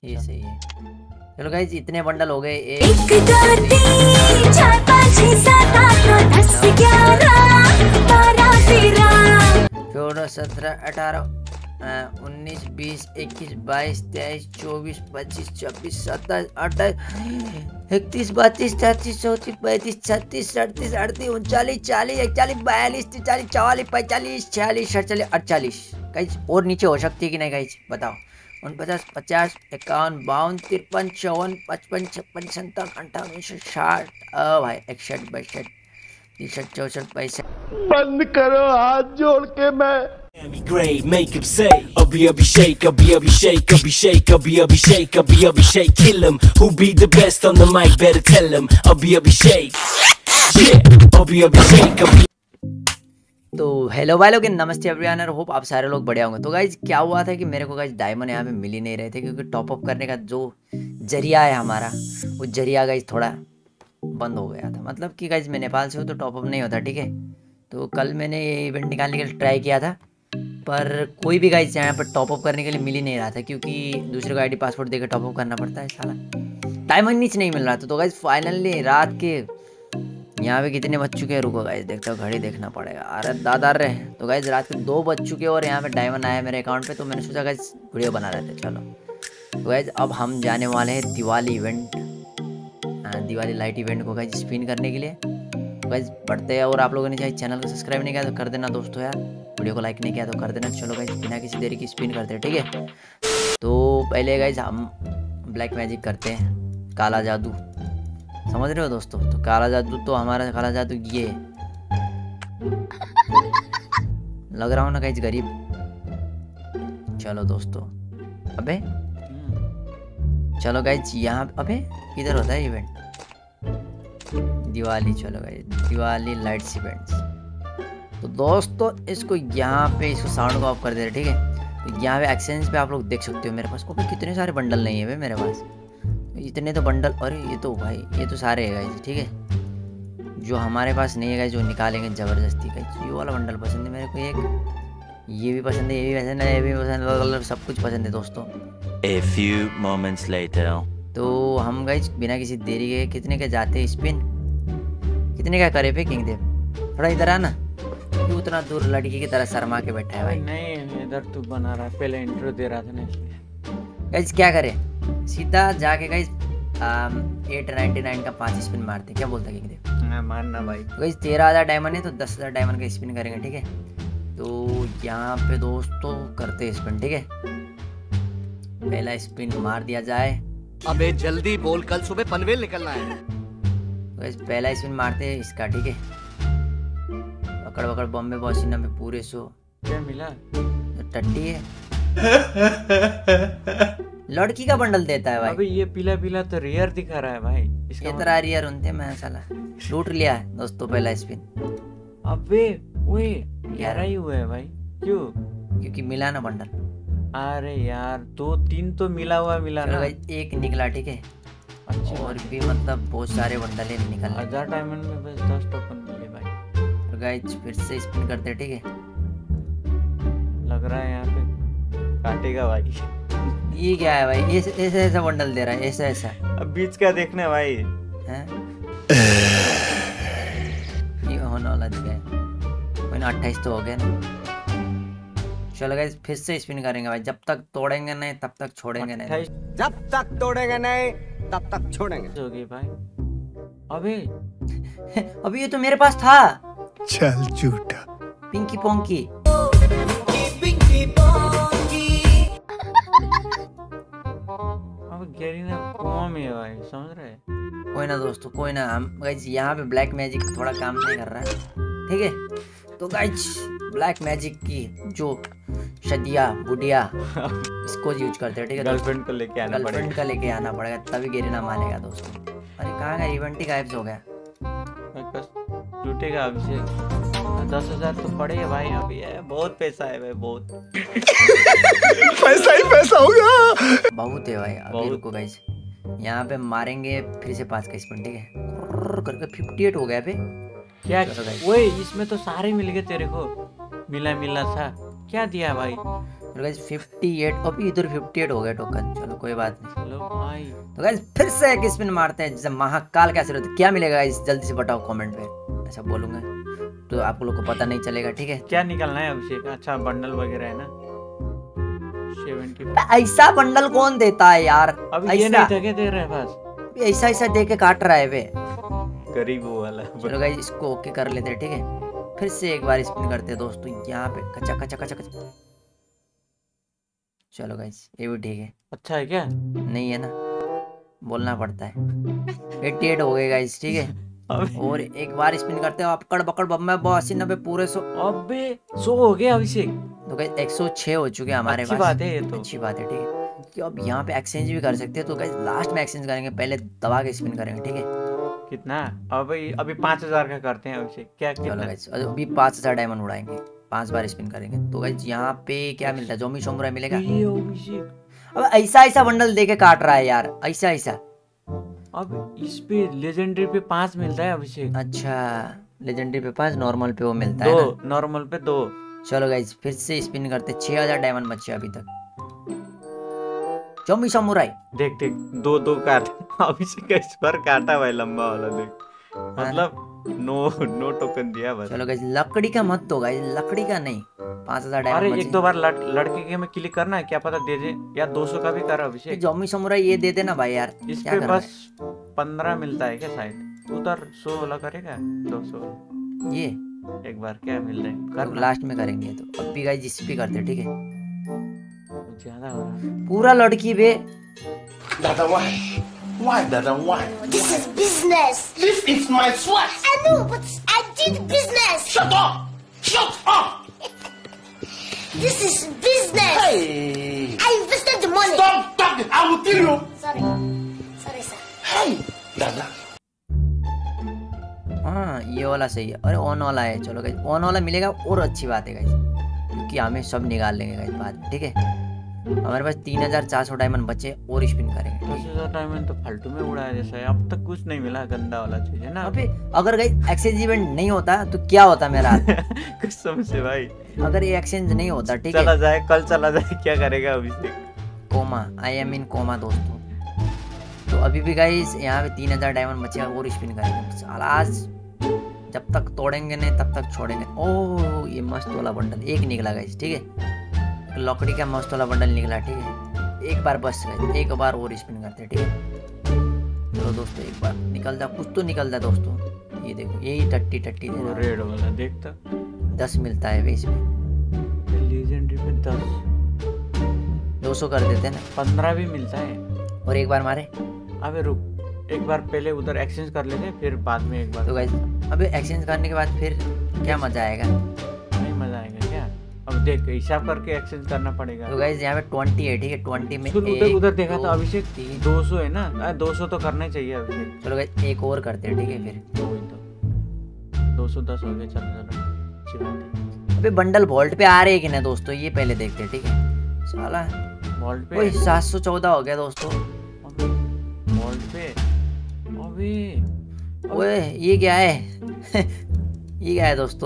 ये सही है। चलो गाइस इतने बंडल हो गए। 1 2 3 4 5 6 7 8 9 10 11 12 13 14 17 18 19 20 21 22 23 24 25 26 27 28 31 32 33 34 35 36 37 38 39 40 41 42 43 44 45 46 47 48 गाइस और नीचे हो सकती है कि नहीं गाइस बताओ। 49 50 51 52 53 54 55 56 57 58 60 भाई 61 62 63 64 65 बंद करो हाथ जोड़ के मैं Great, make him say, Abhi Abhi shake, Abhi Abhi shake, Abhi shake, Abhi Abhi shake, Abhi Abhi shake, kill him. Who be the best on the mic? Better tell him. Abhi Abhi shake, yeah, Abhi Abhi shake, Abhi. तो hello भाई लोग, नमस्ते everyone, और hope आप सारे लोग बढ़िया होंगे। तो गाइज क्या हुआ था कि मेरे को गाइज डायमंड यहाँ पे मिल ही नहीं रहे थे, क्योंकि टॉप अप करने का जो जरिया है हमारा, वो जरिया गाइज थोड़ा बंद हो गया था। मतलब कि गाइज मैं नेपाल से हूँ तो टॉप अप नहीं होता, ठीक है। तो कल मैंने ये इवेंट निकालने के लिए ट्राई किया था, पर कोई भी गाइज यहाँ पर टॉप अप करने के लिए मिल ही नहीं रहा था, क्योंकि दूसरे को आईडी पासपोर्ट देकर टॉप अप करना पड़ता है। साला डायमंड नीचे नहीं मिल रहा था। तो गाइज फाइनली रात के यहाँ पे कितने बज चुके हैं, रुको गाइज देखता हूँ, घड़ी देखना पड़ेगा। अरे दादा रे, तो गाइज रात के 2 बज चुके हैं और यहाँ पे डायमंड आया मेरे अकाउंट पे। तो मैंने सोचा गाइज वीडियो बना रहे थे। चलो तो गाइज अब हम जाने वाले हैं Diwali event, Diwali light event को गाइज स्पिन करने के लिए। तो गाइज बढ़ते हैं, और आप लोगों ने चाहे चैनल को सब्सक्राइब नहीं किया तो कर देना दोस्तों यार, वीडियो को लाइक नहीं किया तो कर देना। चलो गाइज बिना किसी देरी की स्पिन करते हैं, ठीक है। तो पहले गाइज हम ब्लैक मैजिक करते हैं, काला जादू, समझ रहे हो दोस्तों। तो काला जादू, तो हमारा काला जादू ये लग रहा हूँ ना गाइज गरीब। चलो दोस्तों, अबे चलो गाइज यहाँ, अबे किधर होता है इवेंट? दिवाली, चलो गाइज दिवाली लाइट्स इवेंट्स। तो दोस्तों इसको यहाँ पे, इसको साउंड को ऑफ कर दे रहे, ठीक है। तो यहाँ पे एक्सचेंज पे आप लोग देख सकते हो मेरे पास, ओके कितने सारे बंडल नहीं है भाई मेरे पास, इतने तो बंडल। अरे ये तो भाई ये तो सारे है गाइज, ठीक है। जो हमारे पास नहीं है गाइज, जो निकालेंगे ज़बरदस्ती गाइज। ये वाला बंडल पसंद है मेरे को, एक ये भी पसंद है, ये भी पसंद है, ये भी पसंद है, सब कुछ पसंद है दोस्तों। A few moments later. तो हम गाइज बिना किसी देरी के कितने के जाते हैं स्पिन, कितने का करे पे किंग देव, थोड़ा इधर आना, क्यों उतना दूर लड़की की तरह शर्मा के बैठा है भाई। नहीं इधर तू बना रहा है, पहले इंट्रो दे रहा था ना इसलिए। गाइज क्या करे, सीधा जाके गाइज 899 का 5 स्पिन मारते, क्या बोलता किंग देव? हाँ मानना भाई। तो गाइज 13,000 डायमंड है तो 10,000 डायमंड का स्पिन करेंगे, ठीक है। तो यहाँ पे दोस्तों करते हैं स्पिन, ठीक है। पहला स्पिन मार दिया जाए। अबे जल्दी बोल, कल सुबह पनवेल निकलना है। गाइज पहला स्पिन मारते हैं इसका, ठीक है। पकड़ पकड़ बॉम्बे बॉसिना में पूरे 100 क्या मिला? तो टट्टी है, लड़की का बंडल देता है भाई। अबे ये पीला पीला तो रेयर दिखा रहा है भाई, इसका ये तरह रियर होते मैं साला लूट लिया है दोस्तों पहला स्पिन। अबे ओए 11 ही हुआ है भाई, क्यों? क्योंकि मिला ना बंडल। अरे यार 2-3 तो मिला हुआ मिला ना। गाइज एक निकला, ठीक है। अच्छी और भी मतलब बहुत सारे बंडल निकल। 1000 डायमंड में बस 10 टोकन मिले भाई। तो गाइज फिर से स्पिन करते हैं, ठीक है। लग रहा है यहाँ पे काटेगा भाई। ये क्या है भाई, ऐसा ऐसा बंडल दे रहा है, ऐसा ऐसा। अब बीच का देखना भाई हैं? ये होने वाला है कोई ना, 28 तो हो गया ना। चलो गाइस फिर से स्पिन करेंगे भाई, जब तक तोड़ेंगे नहीं तब तक छोड़ेंगे नहीं। 28 जब तक तोड़ेंगे नहीं तब तक छोड़ेंगे। हो गई भाई। अबे अभी ये तो मेरे पास था। चल झूठा। पिंकी पोंकी। अब गैरीना कुआं में है भाई, समझ रहे? कोई ना दोस्तों, कोई ना। हम गाइज यहाँ पे ब्लैक मैजिक थोड़ा काम नहीं कर रहा है, ठीक है। तो गाइज ब्लैक मैजिक की जो शदिया बुढ़िया इसको यूज करते हैं, ठीक है। गर्लफ्रेंड को लेके आना पड़ेगा। गर्लफ्रेंड का लेके आना पड़ेगा, तभी गेरिना मानेगा दोस्तों। अरे कहाँ गया इवेंट ही, गायब हो गया। बस लूटेगा अभिषेक। 10,000 तो पड़े है भाई, अभी है बहुत पैसा है भाई, बहुत पैसा ही पैसा होगा। बहुत है भाई। अभी रुको गाइज, यहाँ पे मारेंगे फिर से 5 का स्पिन, ठीक है। करके 58 हो गया पे। क्या ओए इसमें तो सारे मिल गए तेरे को, मिला मिला था। क्या दिया भाई? तो गाइस 58 अभी इधर 58 हो गया टोकन। चलो कोई बात नहीं। चलो भाई तो गाइस फिर से एक स्पिन मारते हैं, जैसे महाकाल का आशीर्वाद। क्या मिलेगा गाइस जल्दी से बताओ कमेंट पे, ऐसा बोलूंगा तो आप लोग को पता नहीं चलेगा, ठीक है। क्या निकलना है अभिषेक? अच्छा बंडल वगैरह है ना 70। ऐसा बंडल कौन देता है यार? अभी ये ऐसा नहीं था क्या दे रहे बस? ऐसा ऐसा दे के काट रहा है वे। गरीब वो वाला। चलो गाइस इसको ओके कर लेते हैं, ठीक है। फिर से एक बार स्पिन करते हैं दोस्तों, यहाँ पे कच्चा कच्चा कच्चा कच्चा। चलो गाइस ये भी ठीक है। अच्छा है क्या? नहीं है ना, बोलना पड़ता है। 88 हो गए गाइस, ठीक है। अबे और एक बार स्पिन करते हो आप, कड़ बकड़ बम्बा 80 90 पूरे 100। अबे 100 हो गया अभिषेक। तो गाइस 106 हो चुके हैं हमारे अच्छी पास। बात है ये तो। अच्छी बात है, ठीक है। कि अब यहाँ पे एक्सचेंज भी कर सकते हैं, तो गाइस लास्ट में एक्सचेंज करेंगे, पहले दबा के स्पिन करेंगे, ठीक है। कितना? अभी 5000 का करते हैं अभिषेक। क्या चलो कितना? गाइस अभी 5000 डायमंड उड़ाएंगे, 5 बार स्पिन करेंगे। तो गाइस यहाँ पे क्या मिलता है? जोमी सोमरा मिलेगा। ये अभिषेक अब ऐसा ऐसा बंडल दे के काट रहा है यार, ऐसा ऐसा। अब इस पे लेजेंडरी पे 5 मिलता है अभिषेक। अच्छा लेजेंडरी पे 5, नॉर्मल पे वो मिलता है ना। 2 नॉर्मल पे 2। चलो गाइस फिर से स्पिन करते, 6000 डायमंड बचे अभी तक। जोमी समुराई देख देख 2 काट अभिषेक का इस बार काटा भाई लंबा वाला देख, मतलब नो टोकन दिया बस। चलो गाइस लकड़ी का मत दो गाइस, लकड़ी का नहीं। 5000 अरे डायमंड एक दो बार लड़के के में क्लिक करना है, क्या पता दे दे, या 200 का भी कर अभिषेक। जोमी समुराई ये दे देना भाई यार, इस क्या पे कर रहा बस 15 मिलता है क्या शायद? उधर 100 वाला करेगा 200 वाला। है? ये एक बार क्या मिल रहा है कर करना। लास्ट में करेंगे। तो अब भी गाइस इस पे करते, ठीक है। ज्यादा हो रहा है। पूरा लड़की बे। Dada, why? Why, Dada, why? This is business. This is my sweat. I know, but I did business. Shut up! Shut up! This is business. Hey! I invested the money. Stop talking! I will kill you! Sorry. Sorry, sir. Hey! Dada. हाँ ये वाला सही है। अरे on वाला है। चलो guys on वाला मिलेगा और अच्छी बात है गाइस, क्योंकि हमें सब निकाल लेंगे गाइस बाद में, ठीक है। हमारे पास 3400 डायमंड बचे और स्पिन करेंगे। 10,000 डायमंड तो फालतू में उड़ाया जैसा है। अब तक कुछ नहीं मिला, गंदा वाला चीज है ना। अबे अगर गाइस एक्सचेंज इवेंट नहीं होता तो क्या होता मेरा? कसम से भाई अगर ये एक्सचेंज नहीं होता, ठीक चला है। जाए कल चला जाए, क्या करेगा Abhishek? Coma, I am in coma दोस्तों। तो अभी भी गाइस यहाँ पे 3000 डायमंड बचे और स्पिन करेंगे। साला आज जब तक तोड़ेंगे नहीं तब तक छोड़ेंगे। ओह ये मस्त वाला बंडल एक निकला गाइस, ठीक है। लकड़ी का मस्त वाला बंडल निकला, ठीक है। एक बार बस गाइस, एक बार और स्पिन करते हैं, ठीक है। चलो दोस्तों एक बार निकल जा, कुछ तो निकल जा दोस्तों। ये देखो यही टट्टी टट्टी दे वो रहा है। रेड वाला देखता 10 मिलता है वे इसमें। लेजेंडरी पे 10 200 कर देते हैं ना, 15 भी मिलता है। और एक बार मारे। अबे रुक, एक बार पहले उधर एक्सचेंज कर लेते हैं, फिर बाद में एक बार। तो गाइस अबे एक्सचेंज करने के बाद फिर क्या मजा आएगा? नहीं मजा आएगा क्या? अब देख हिसाब करके एक्सचेंज करना पड़ेगा। तो गाइस यहाँ पे 20 है, ठीक है। 20 में सुन, एक, उधर देखा दो, था अभिषेक 3। 200 है ना। 200 तो करना ही चाहिए अभिषेक। चलो गाइस एक और करते हैं, ठीक है। फिर वही तो 210 हो गए। चलो चलो अच्छी बात है। अबे बंडल वॉल्ट पे आ रहे हैं कि नहीं दोस्तों, ये पहले देखते हैं, ठीक है। साला वॉल्ट पे ओए 714 हो गया दोस्तों। वॉल्ट पे अबे ओए ये क्या है? ये क्या है दोस्तों?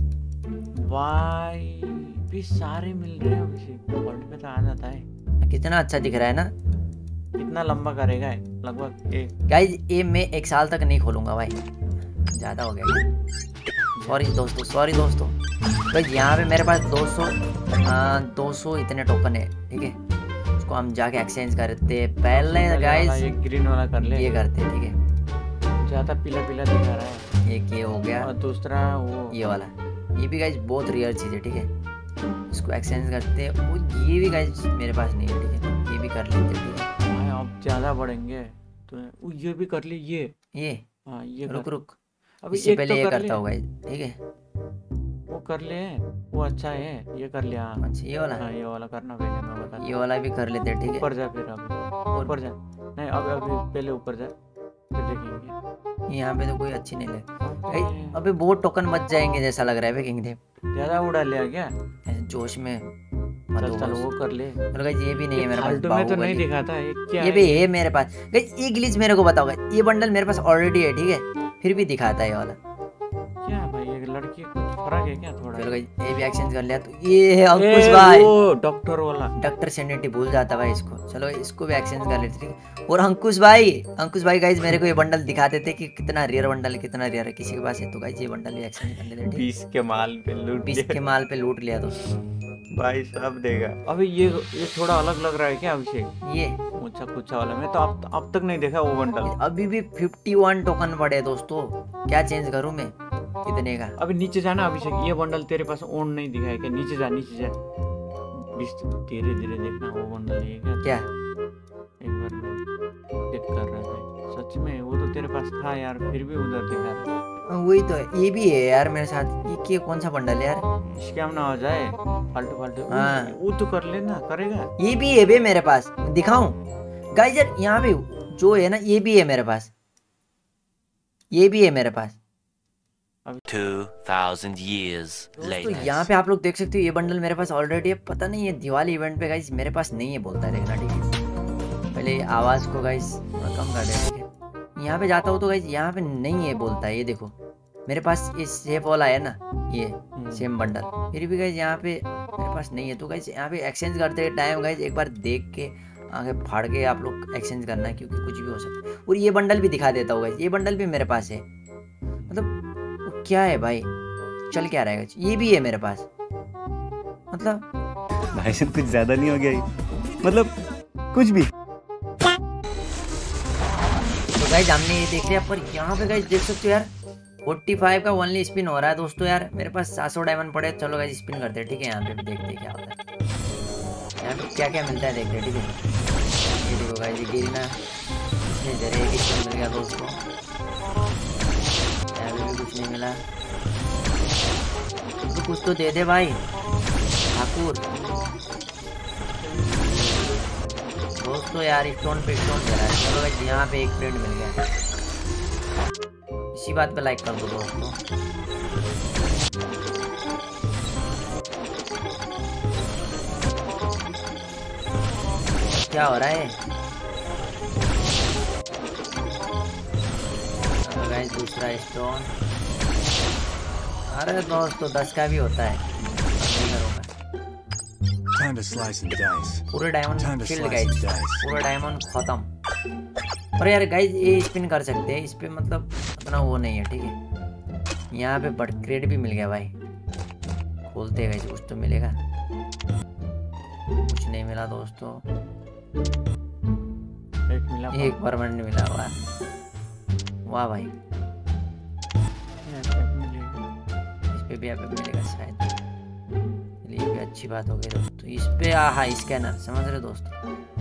भाई भी सारे मिल रहे हैं अभिषेक। वॉल्ट पे तो आ जाता है। कितना अच्छा दिख रहा है ना। कितना लंबा करेगा है? लगभग एक। गाइस ये मैं 1 साल तक नहीं खोलूंगा भाई, ज्यादा हो गया। सॉरी दोस्तों, सॉरी दोस्तों। भाई यहाँ पे मेरे पास 200 इतने टोकन है, ठीक है। उसको हम जाके एक्सचेंज करते हैं पहले गाइस। ये ग्रीन वाला कर ले। ये करते हैं, ठीक है। ज्यादा पीला पीला दिखा रहा है। एक ये हो गया और दूसरा वो ये वाला। ये भी गाइस बहुत रेयर चीज़ है, ठीक है। इसको एक्सचेंज करते हैं। और ये भी गाइस मेरे पास नहीं है, ठीक है। ये भी कर लेते हैं, ठीक है। भाई अब ज्यादा बढ़ेंगे तो ये भी कर ले। ये ये हाँ ये रुक कर। रुक, अभी इससे एक पहले तो ये कर करता ले। होगा, ठीक है। वो कर ले, वो अच्छा है। ये कर लिया। अच्छा ये वाला, हाँ ये वाला करना पहले, मैं बता। ये वाला भी कर लेते हैं, ठीक है। ऊपर जा फिर। अब ऊपर जा। नहीं अभी पहले ऊपर जा, फिर देखेंगे। यहाँ पे तो कोई अच्छी नहीं लग। अबे बहुत टोकन बच जाएंगे जैसा लग रहा है किंग थे। ज्यादा उड़ा लिया क्या? ऐसे जोश में मत चल हो चल बस। वो कर ले। चलो गाइस ये भी नहीं है मेरे पास। फालतू में तो नहीं बाहुबली। दिखाता है। क्या ये है? भी है मेरे पास गाइस। ये ग्लिच मेरे को बताओ गाइस, ये बंडल मेरे पास ऑलरेडी है, ठीक है। फिर भी दिखाता है ये वाला। क्या भाई ये लड़की कुछ फर्क है क्या थोड़ा? चलो गाइस ये भी एक्सचेंज कर लिया। तो ये है अंकुश भाई, वो डॉक्टर वाला। डॉक्टर सैनिटी भूल जाता भाई इसको। चलो इसको भी एक्सचेंज कर लेते ठीक है। और अंकुश भाई गाइस मेरे को ये बंडल दिखा देते कि कितना रेयर बंडल है, कितना रेयर है किसी के पास है। तो गाइस ये बंडल भी एक्सचेंज कर लेते ठीक 20 के माल पे लूट 20 लिया। के माल पे लूट लिया दोस्तों। भाई सब देगा। अबे ये थोड़ा अलग लग रहा है क्या अभिषेक? ये ऊंचा कुचा वाला मैं तो अब तक नहीं देखा वो बंडल। अभी भी 51 टोकन पड़े दोस्तों, क्या चेंज करूं मैं कितने का? अभी नीचे जाना अभिषेक, ये बंडल तेरे पास ओन नहीं दिखा है क्या? नीचे जा नीचे जा। धीरे धीरे देखना वो बंडल है क्या? क्या एक बार मैं चेक कर रहा था सच में, वो तो तेरे पास था यार, फिर भी उधर दिखा रहा है। वही तो है, ये भी है यार मेरे साथ। ये क्या कौन सा बंडल है यार? स्कैम ना हो जाए फालतू फालतू। हाँ। वो तो कर लेना, करेगा। ये भी है बे मेरे पास, दिखाऊं गाइस यार? यहाँ पे जो है ना ये भी है मेरे पास, ये भी है मेरे पास। 2000 years दोस्तों later. यहाँ पे आप लोग देख सकते हो ये बंडल मेरे पास ऑलरेडी है। पता नहीं है दिवाली इवेंट पे गाइस मेरे पास नहीं है बोलता है, देखना ठीक है। पहले आवाज को गाइस थोड़ा कम कर दे ठीक है। यहाँ पे जाता हूँ तो गाइस यहाँ पे नहीं है बोलता है। ये देखो मेरे पास ये सेफ वाला है ना, ये सेम बंडल, फिर भी गाइस यहाँ पे मेरे पास नहीं है। तो गाइस यहाँ पे एक्सचेंज करते टाइम गाइस एक बार देख के आगे फाड़ के आप लोग एक्सचेंज करना है, क्योंकि कुछ भी हो सकता है। और ये बंडल भी दिखा देता हूँ गाइस, ये बंडल भी मेरे पास है। मतलब क्या है भाई, चल क्या रहेगा? ये भी है मेरे पास। मतलब भाई साहब कुछ ज्यादा नहीं हो गया ये? मतलब कुछ भी। तो गाइस हमने ये देख लिया, पर यहाँ पे गाइस देख सकते हो यार 45 का ओनली स्पिन हो रहा है दोस्तों। यार मेरे पास 700 डायमंड पड़े। चलो गाइस स्पिन करते हैं ठीक है। यहाँ पे भी देखते हैं क्या होता है, यहाँ पे क्या क्या मिलता है देखते हैं ठीक है। ये देखो गाइस ये गिरना इसमें जरे एक स्पिन मिल गया दोस्तों। यहाँ पे भी कुछ नहीं मिला। तो कुछ तो दे दे भाई ठाकुर। दोस्तों यार स्टोन पे स्टोन दे रहा है। चलो गाइस यहाँ पे एक फ्रेंड मिल गया, इसी बात पे लाइक कर दो दोस्तों। क्या हो रहा है? गाइस दूसरा स्टोन। अरे दोस्तों 10 का भी होता है, नहीं करूँगा। Time to slice and dice. पूरे diamond Time to field slice guys, and dice. पूरा डायमंड खत्म। पर यार गाइस ये स्पिन कर सकते हैं, इस पे मतलब उतना वो नहीं है ठीक है। यहाँ पे बट क्रेड भी मिल गया भाई, खोलते हैं गाइस कुछ तो मिलेगा। कुछ नहीं मिला दोस्तों, एक मिला। एक परमानेंट मिला। वाह भाई, इस पे भी यहाँ पे मिलेगा शायद। ये भी अच्छी बात हो गई दोस्तों। इस पे आहा स्कैनर, समझ रहे दोस्तों?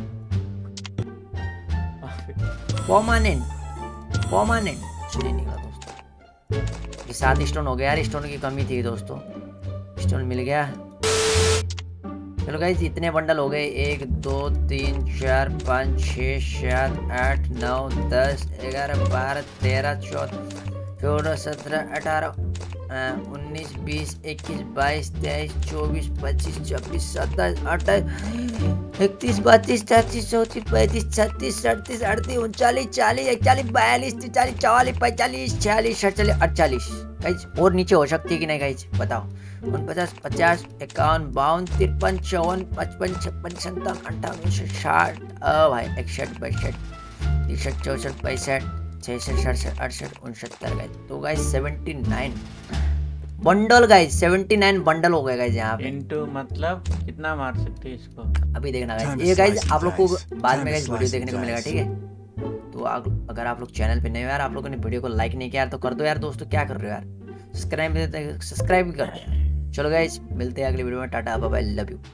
परमानेंट कुछ नहीं निकला दोस्तों। ये 7 स्टोन हो गया यार, स्टोन की कमी थी दोस्तों, स्टोन मिल गया। चलो गाइस इतने बंडल हो गए, 1 2 3 4 5 6 7 8 9 10 11 12 13 14 17 18 19 20 21 22 23 24 25 26 27 28 31 32 33 34 35 36 37 38 39 40 41 42 43 44 45 46 47 48। गाइस और नीचे हो सकती है कि नहीं गाइस बताओ? 49 50 51 52 53 54 55 56 57 58 60 भाई 61 62 63 64 65 66 67 68 69 गाइस। तो गाइस 79 बंडल गाइस, 79 बंडल हो गए गाइस यहाँ पे। इनटू मतलब कितना मार सकते हैं इसको? अभी देखना गाइस, ये गाइस आप लोग को बाद में गाइस वीडियो देखने को मिलेगा ठीक है। तो अगर आप लोग चैनल पे नए हो यार, आप लोगों ने वीडियो को लाइक नहीं किया यार तो कर दो यार दोस्तों। क्या कर रहे हो यार? सब्सक्राइब भी कर दो यार। चलो गाइस मिलते हैं अगली वीडियो में। Tata bye bye, love you.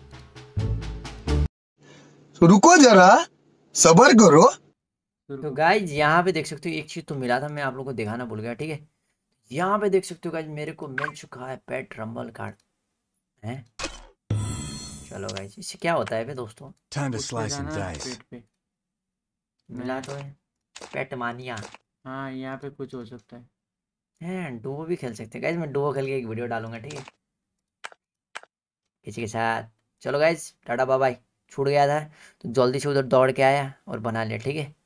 रुको जरा, सबर करो। तो गाइज यहाँ पे देख सकते हो एक चीज तो मिला था, मैं आप लोगों को दिखाना भूल गया ठीक है। यहाँ पे देख सकते हो गाइज मेरे को मिल चुका है पेट रंबल कार्ड है। चलो गाइज इससे क्या होता है बे दोस्तों? Time to उठ के slice and जाना dice. पेट पे। मिला तो है पेट मानिया हाँ यहाँ पे कुछ हो सकता है। डुओ भी खेल सकते हैं गाइज। मैं डुओ खेल के एक वीडियो डालूंगा ठीक है किसी के साथ। चलो गाइज टाटा बाय बाय। छूट गया था तो जल्दी से उधर दौड़ के आया और बना लिया ठीक है।